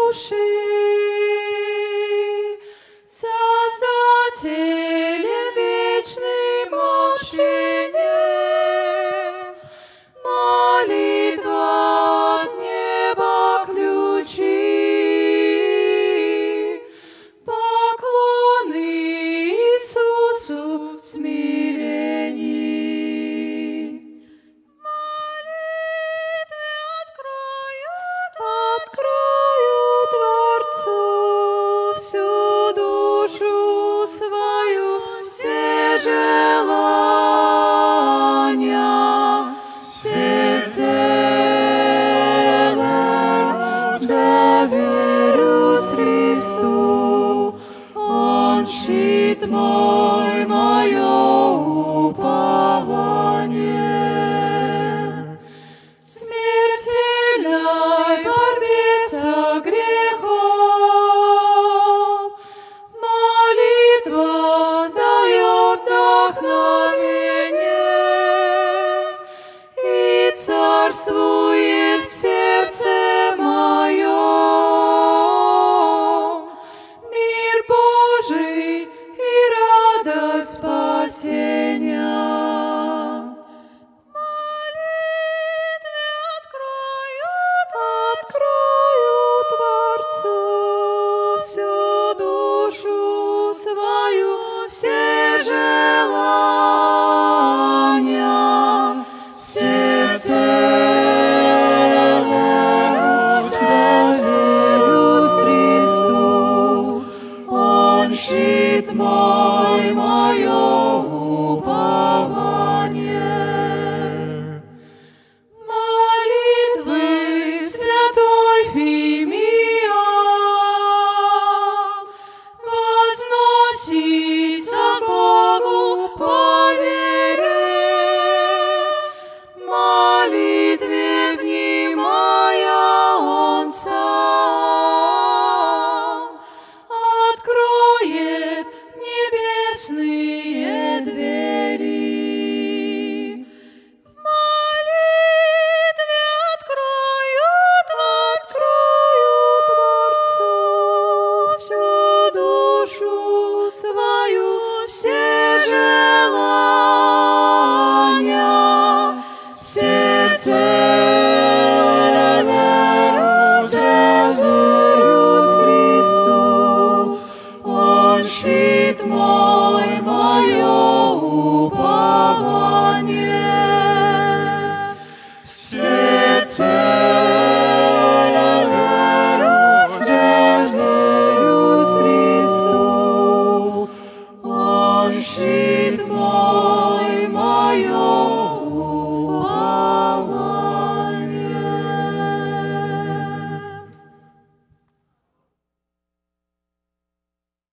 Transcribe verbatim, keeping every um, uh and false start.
души, Создателем вечным общением, молитва от неба ключи, поклоны Иисусу в смирении. Молитвы откроют, откроют Творцу всю душу свою, все желания, все целое доверюсь Христу. Он щит мой, мое упование. В смертельной борьбе со грехом молитва дает вдохновение и царствует в сердце моем. Мир Божий и радость спасения.